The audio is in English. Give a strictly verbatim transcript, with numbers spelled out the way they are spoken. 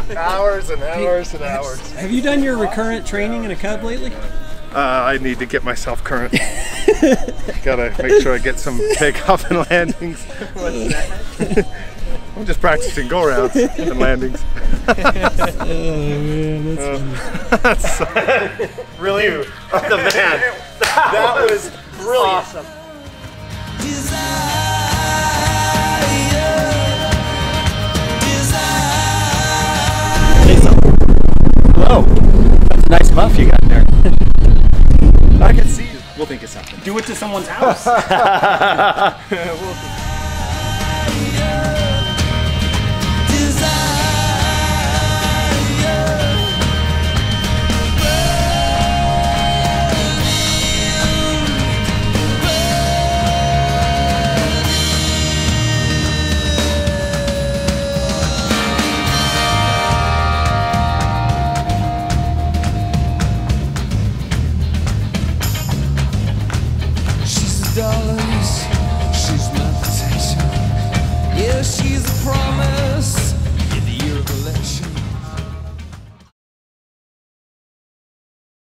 Hours and hours and hours. Have you done your recurrent training in a Cub lately? Uh, I need to get myself current. Gotta make sure I get some takeoff and landings. What's that? I'm just practicing go rounds and landings. Oh man, that's, uh, that's really you are the man. That was brilliant. Awesome. Hello. That's a nice muff you got there. I can see you. We'll think of something. Do it to someone's house. We'll dollars, she's my potential. Yeah, she's a promise.